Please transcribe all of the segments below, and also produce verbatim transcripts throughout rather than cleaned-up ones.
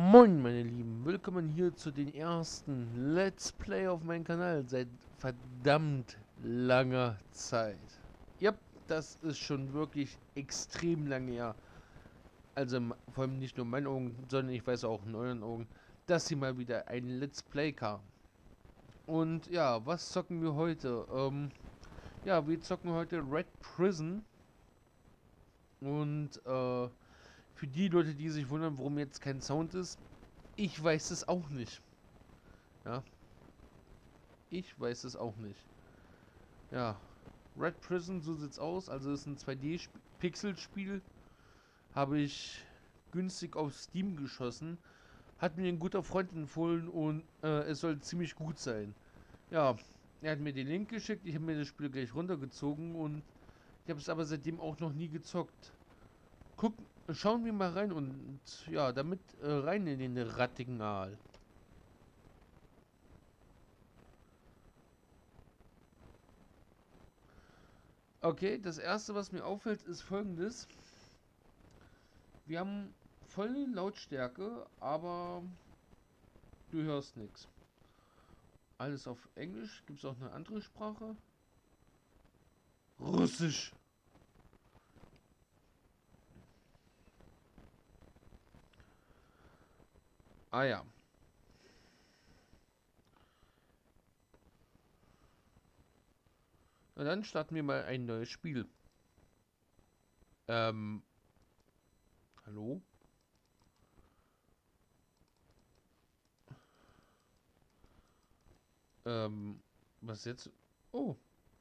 Moin meine Lieben, willkommen hier zu den ersten Let's Play auf meinem Kanal seit verdammt langer Zeit. Ja, das ist schon wirklich extrem lange her. Also m- vor allem nicht nur in meinen Augen, sondern ich weiß auch in euren Augen, dass hier mal wieder ein Let's Play kam. Und ja, was zocken wir heute? Ähm, ja, wir zocken heute Red Prison. Und äh, für die Leute, die sich wundern, warum jetzt kein Sound ist, ich weiß es auch nicht. Ja, ich weiß es auch nicht. Ja, Red Prison, so sieht's aus. Also ist ein zwei D-Pixel-Spiel. Habe ich günstig auf Steam geschossen. Hat mir ein guter Freund empfohlen und äh, es soll ziemlich gut sein. Ja, er hat mir den Link geschickt. Ich habe mir das Spiel gleich runtergezogen und ich habe es aber seitdem auch noch nie gezockt. Guck, schauen wir mal rein und ja, damit äh, rein in den rattigen Aal. Okay, das erste, was mir auffällt, ist folgendes. Wir haben volle Lautstärke, aber du hörst nichts. Alles auf Englisch. Gibt es auch eine andere Sprache? Russisch. Ah ja. Na dann starten wir mal ein neues Spiel. Ähm, hallo? Ähm, was jetzt? Oh,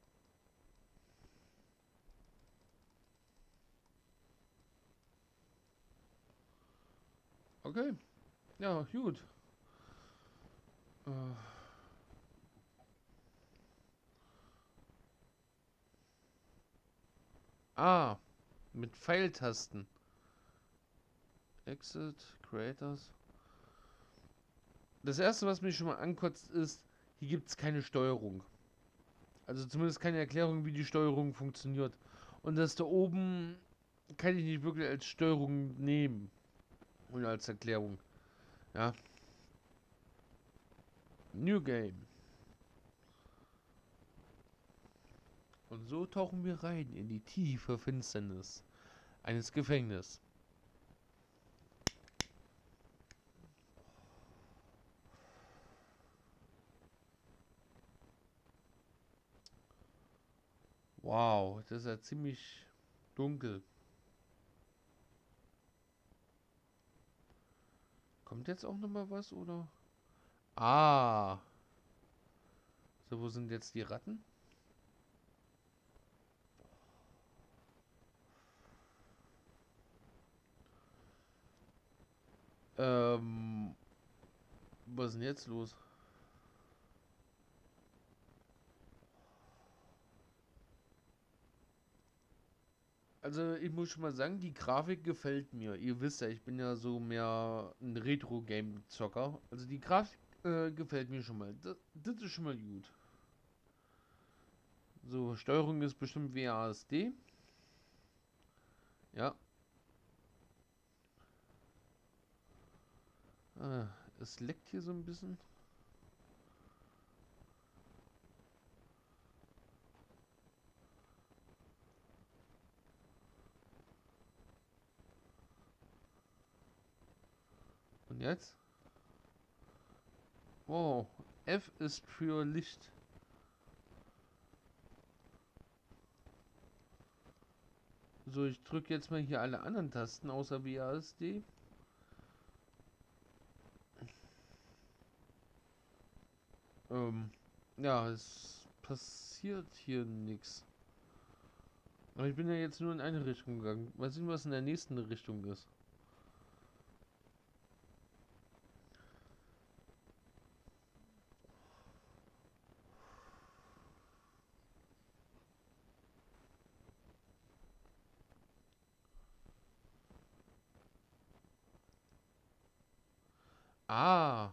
okay. Ja, gut. Äh, ah, mit Pfeiltasten. Exit, Creators. Das erste, was mich schon mal ankotzt, ist, hier gibt es keine Steuerung. Also zumindest keine Erklärung, wie die Steuerung funktioniert. Und das da oben kann ich nicht wirklich als Steuerung nehmen. Und als Erklärung. Ja. New Game. Und so tauchen wir rein in die tiefe Finsternis eines Gefängnisses. Wow, das ist ja ziemlich dunkel. Kommt jetzt auch noch mal was, oder? Ah. So, wo sind jetzt die Ratten? Ähm, was ist denn jetzt los? Also, ich muss schon mal sagen, die Grafik gefällt mir. Ihr wisst ja, ich bin ja so mehr ein Retro-Game-Zocker. Also, die Grafik äh, gefällt mir schon mal. Das, das ist schon mal gut. So, Steuerung ist bestimmt W A S D. Ja. Ah, es leckt hier so ein bisschen. Und jetzt? Oh, F ist für Licht. So, ich drücke jetzt mal hier alle anderen Tasten außer W A S D. Ähm, ja, es passiert hier nichts. Aber ich bin ja jetzt nur in eine Richtung gegangen. Mal sehen, was in der nächsten Richtung ist. Ah,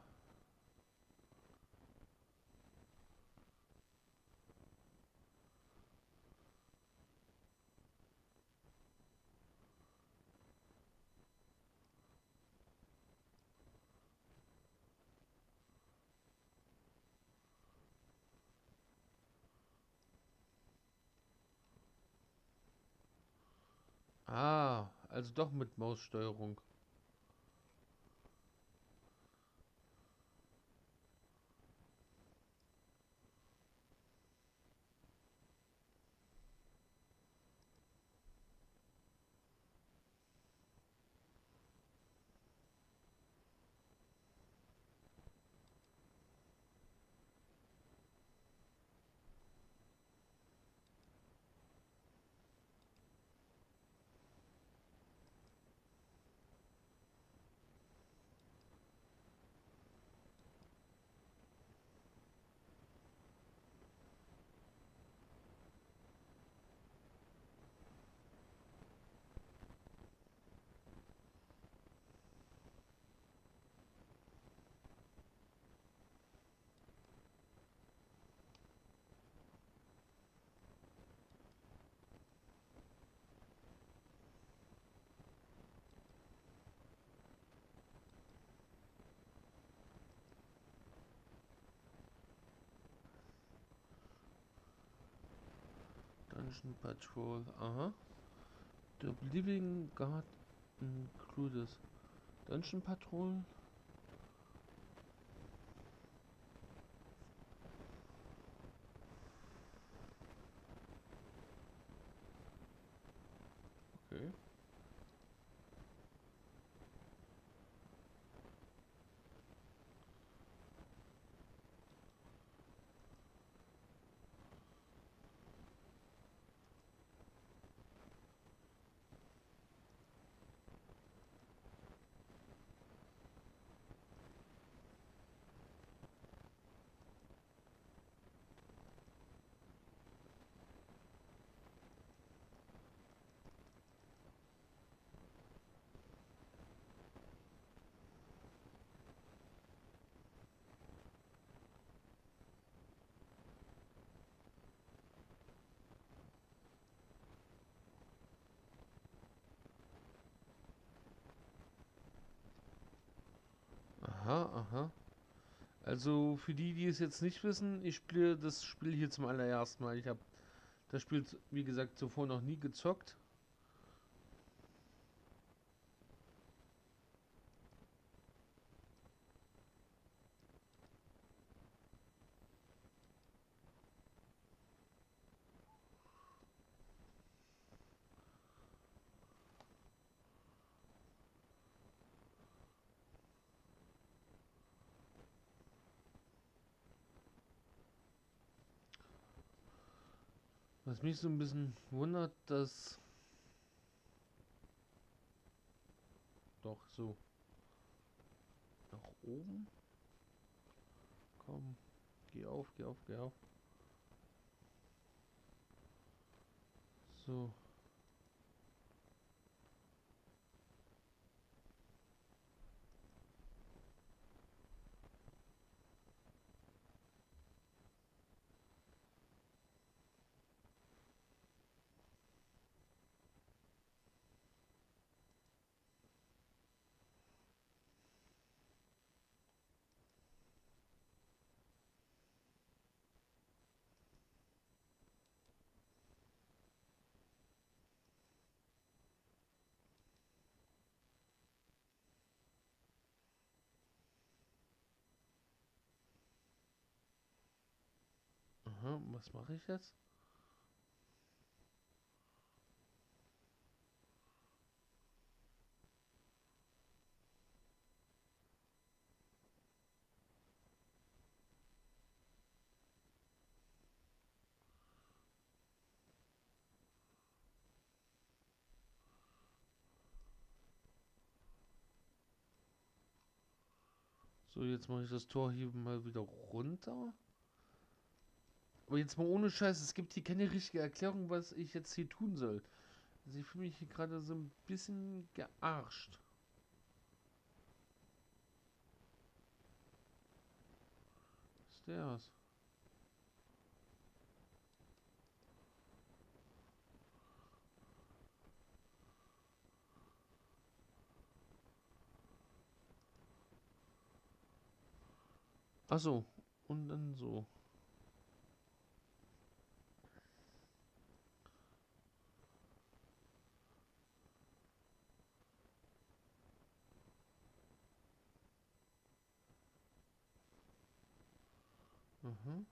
Also doch mit Maussteuerung. Dungeon Patrol, aha. The Living God included. Dungeon Patrol. Okay. Aha, aha. Also für die, die es jetzt nicht wissen, ich spiele das Spiel hier zum allerersten Mal. Ich habe das Spiel, wie gesagt, zuvor noch nie gezockt. Was mich so ein bisschen wundert, dass... Doch, so. Nach oben? Komm. Geh auf, geh auf, geh auf. So. Aha, was mache ich jetzt? So, jetzt mache ich das Tor hier mal wieder runter. Aber jetzt mal ohne Scheiß, es gibt hier keine richtige Erklärung, was ich jetzt hier tun soll. Also ich fühle mich hier gerade so ein bisschen gearscht. Was ist das? Achso, und dann so. Mhm.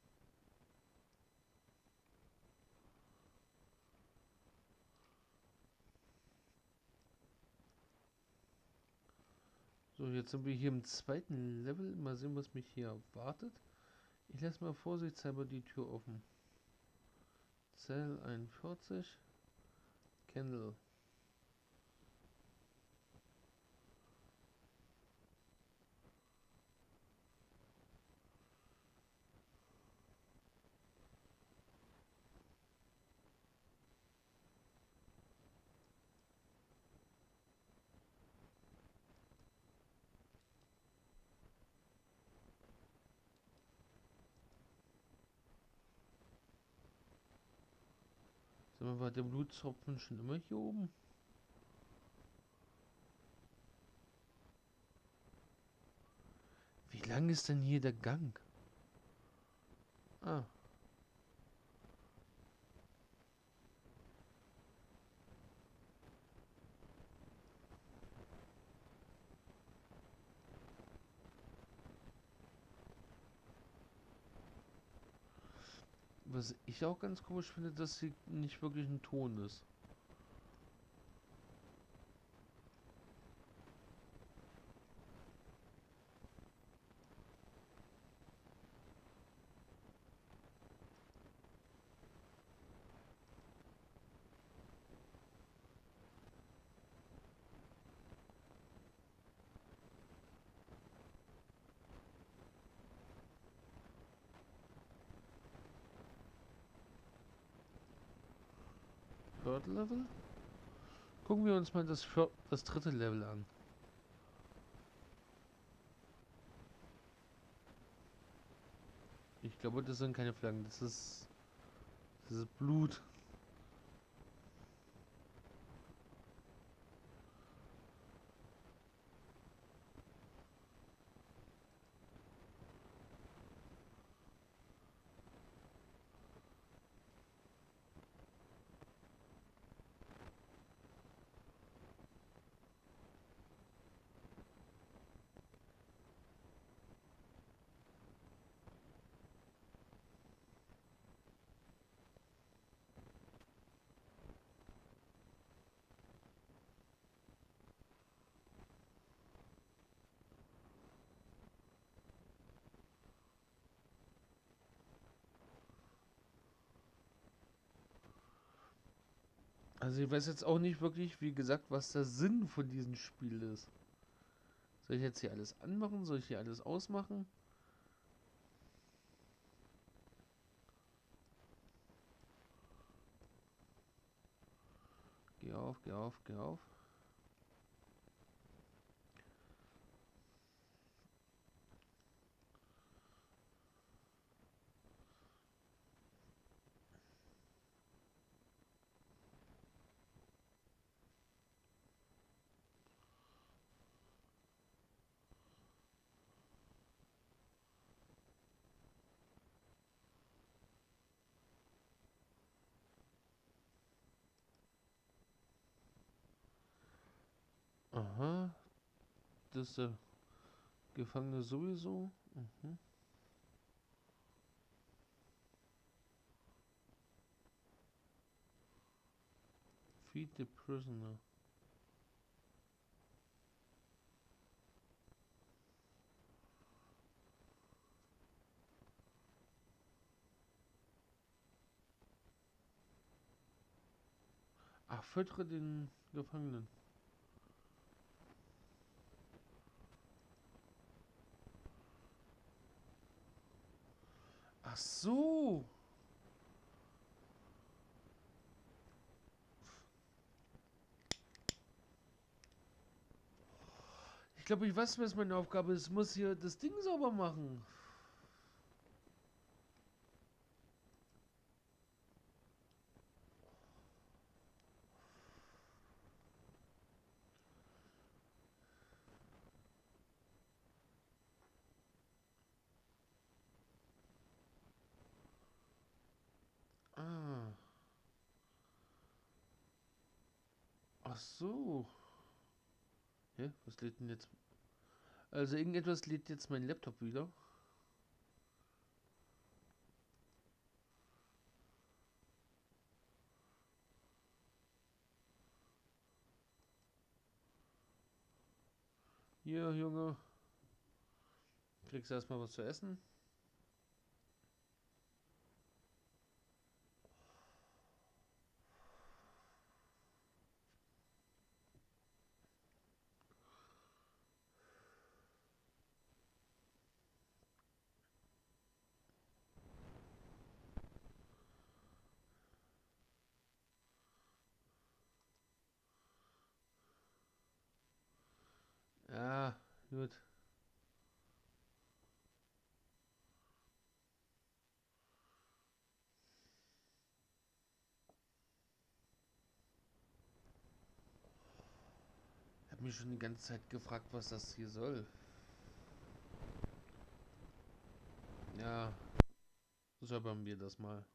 So, jetzt sind wir hier im zweiten Level. Mal sehen, was mich hier erwartet. Ich lasse mal vorsichtshalber die Tür offen. Zell einundvierzig. Candle. Sag mal, war der Blutzapfen schon immer hier oben? Wie lang ist denn hier der Gang? Ah, was ich auch ganz komisch finde, dass hier nicht wirklich ein Ton ist. Third Level? Gucken wir uns mal das, vier das dritte Level an. Ich glaube, das sind keine Flaggen, das ist, das ist Blut. Also ich weiß jetzt auch nicht wirklich, wie gesagt, was der Sinn von diesem Spiel ist. Soll ich jetzt hier alles anmachen? Soll ich hier alles ausmachen? Geh auf, geh auf, geh auf. Aha, das ist der Gefangene sowieso. Mhm. Feed the prisoner. Ach, füttere den Gefangenen. Ach so. Ich glaube, ich weiß, was meine Aufgabe ist. Ich muss hier das Ding sauber machen. Ah. Ach so. Hä? Was lädt denn jetzt? Also irgendetwas lädt jetzt mein Laptop wieder. Hier, Junge. Kriegst du erstmal was zu essen? Ja, gut. Ich habe mich schon die ganze Zeit gefragt, was das hier soll. Ja, säubern wir das mal.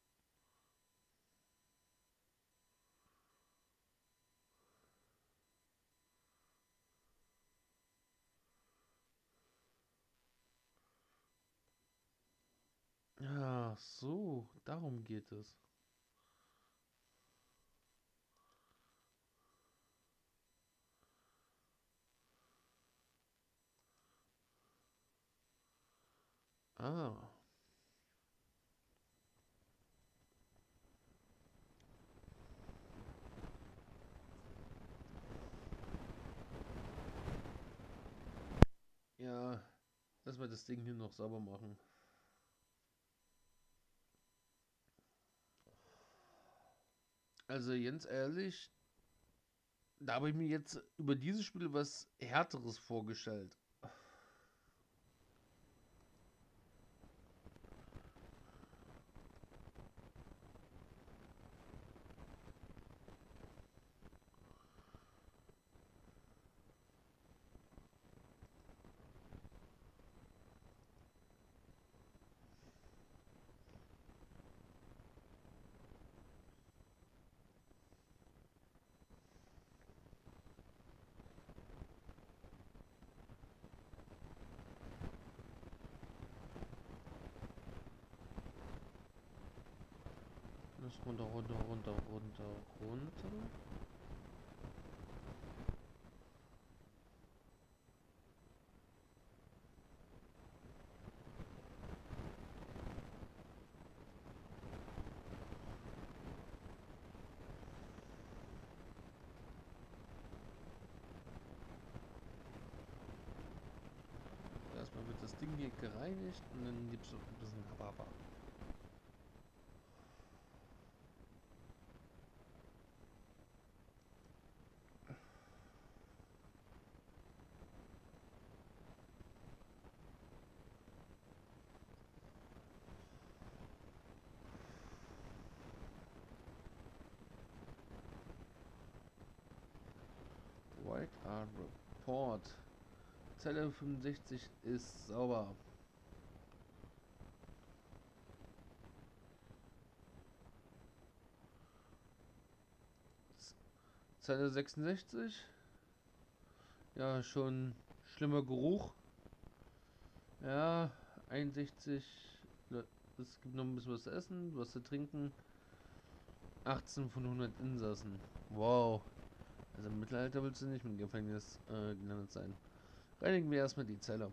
Ja, so, darum geht es. Ah, ja, lass mal das Ding hier noch sauber machen. Also, ganz ehrlich, da habe ich mir jetzt über dieses Spiel was Härteres vorgestellt. Das runter, runter, runter, runter, runter. Erstmal wird das Ding hier gereinigt und dann gibt es noch ein bisschen Rhabarber. White Art Report. Zelle fünfundsechzig ist sauber. Zelle sechsundsechzig. Ja, schon schlimmer Geruch. Ja, einundsechzig. Es gibt noch ein bisschen was zu essen, was zu trinken. achtzehn von hundert Insassen. Wow. Also im Mittelalter willst du nicht im Gefängnis äh, gelandet sein. Reinigen wir erstmal die Zelle.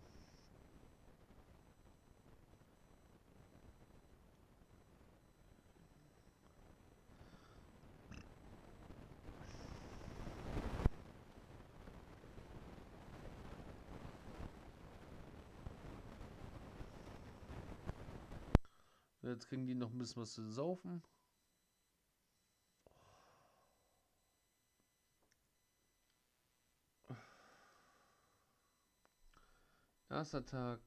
Jetzt kriegen die noch ein bisschen was zu saufen. Erster Tag.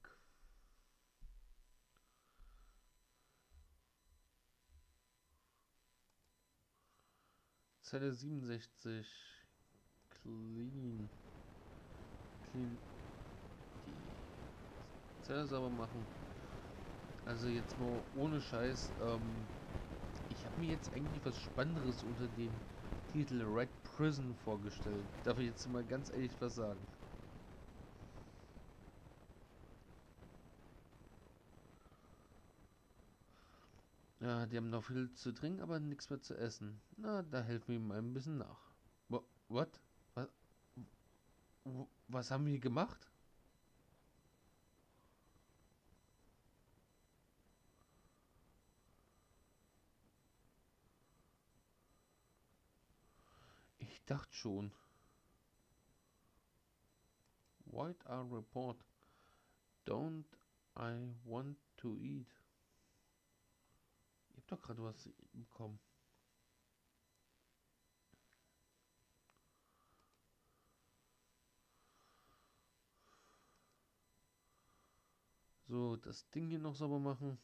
Zelle siebenundsechzig. Clean. Clean. Die Zelle sauber machen. Also jetzt mal ohne Scheiß. Ähm, ich habe mir jetzt eigentlich was Spannenderes unter dem Titel Red Prison vorgestellt. Darf ich jetzt mal ganz ehrlich was sagen? Ja, die haben noch viel zu trinken, aber nichts mehr zu essen. Na, da helfen wir ihm ein bisschen nach. What? Was? Was haben wir gemacht? Ich dachte schon. White R report. Don't I want to eat? Ich hab doch gerade was bekommen. So, das Ding hier noch sauber machen.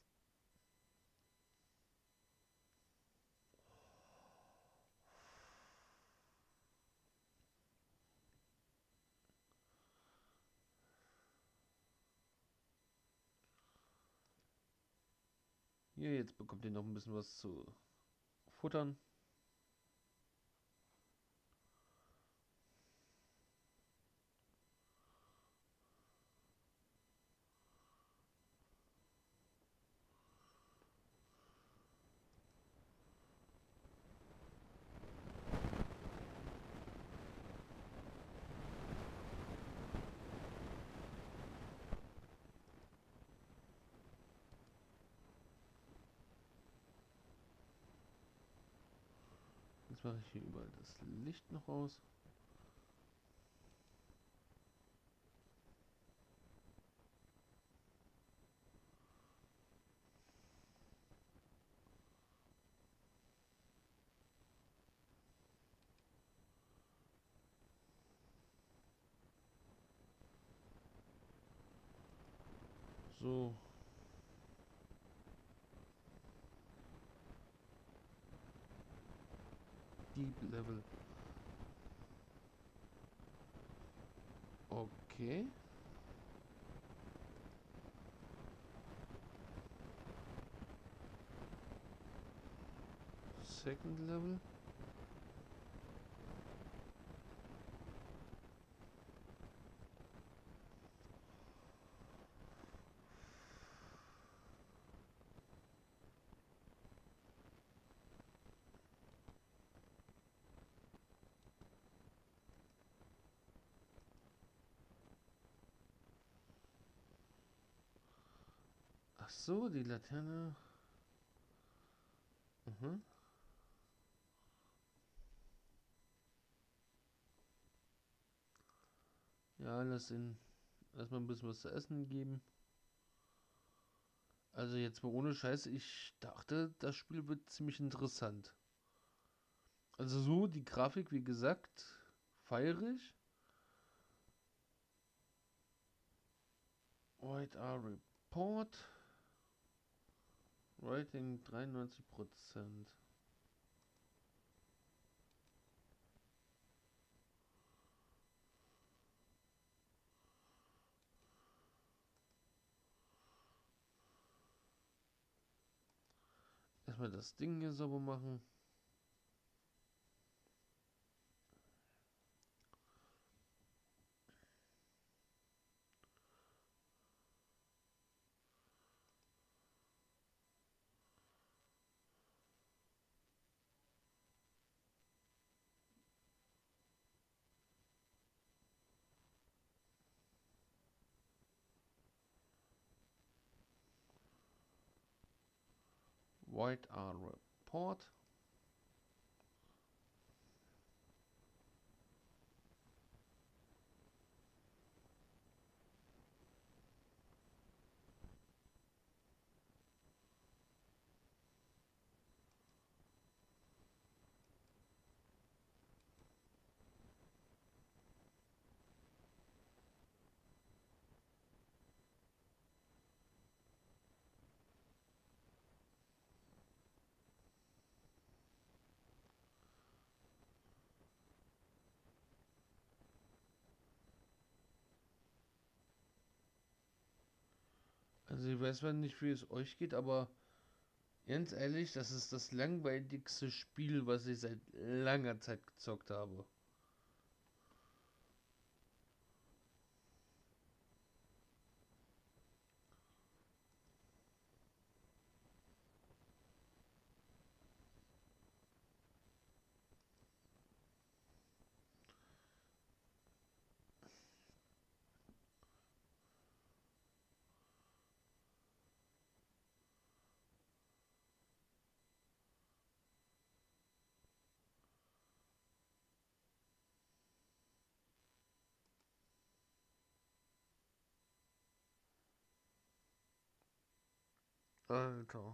Hier, jetzt bekommt ihr noch ein bisschen was zu futtern. Jetzt mache ich hier überall das Licht noch aus. So. Deep Level. Okay. Second Level. Ach so, die Laterne. Mhm. Ja, lass ihn erstmal ein bisschen was zu essen geben. Also jetzt mal ohne Scheiß, ich dachte, das Spiel wird ziemlich interessant. Also so, die Grafik, wie gesagt, feiere ich. White R Report. Rating dreiundneunzig Prozent. Erstmal das Ding hier sauber machen. White R Report. Also ich weiß zwar nicht, wie es euch geht, aber ganz ehrlich, das ist das langweiligste Spiel, was ich seit langer Zeit gezockt habe. Alter.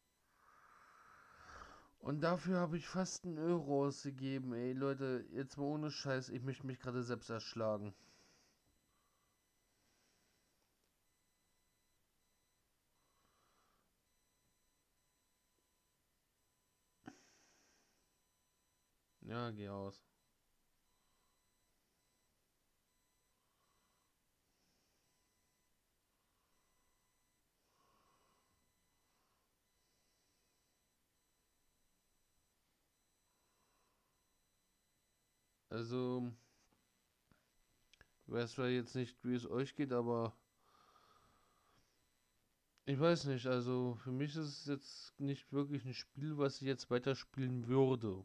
Und dafür habe ich fast einen Euro ausgegeben, ey. Leute, jetzt mal ohne Scheiß, ich möchte mich gerade selbst erschlagen. Ja, geh aus. Also, ich weiß zwar jetzt nicht, wie es euch geht, aber ich weiß nicht. Also, für mich ist es jetzt nicht wirklich ein Spiel, was ich jetzt weiterspielen würde.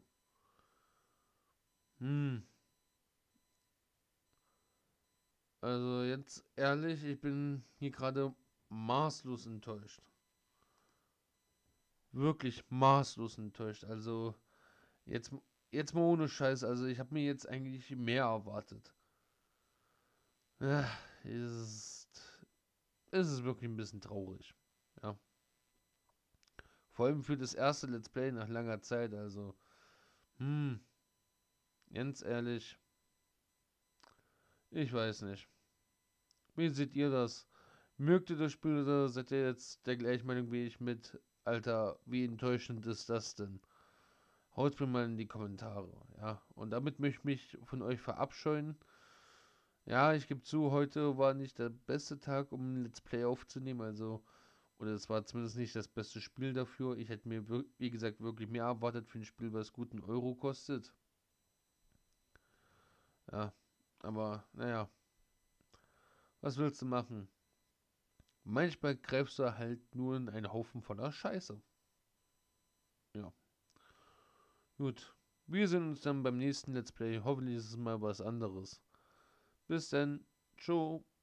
Hm. Also, jetzt ehrlich, ich bin hier gerade maßlos enttäuscht. Wirklich maßlos enttäuscht. Also, jetzt, jetzt mal ohne Scheiß. Also, ich habe mir jetzt eigentlich mehr erwartet. Ja, ist, ist es wirklich ein bisschen traurig. Ja. Vor allem für das erste Let's Play nach langer Zeit. Also, hm, ganz ehrlich, ich weiß nicht. Wie seht ihr das? Mögt ihr das Spiel oder seid ihr jetzt der gleichen Meinung wie ich mit, Alter, wie enttäuschend ist das denn? Haut mir mal in die Kommentare, ja. Und damit möchte ich mich von euch verabscheuen. Ja, ich gebe zu, heute war nicht der beste Tag, um ein Let's Play aufzunehmen, also, oder es war zumindest nicht das beste Spiel dafür. Ich hätte mir, wir- wie gesagt, wirklich mehr erwartet für ein Spiel, was guten Euro kostet. Ja, aber, naja, was willst du machen? Manchmal greifst du halt nur in einen Haufen voller Scheiße. Ja, gut. Wir sehen uns dann beim nächsten Let's Play. Hoffentlich ist es mal was anderes. Bis dann. Ciao.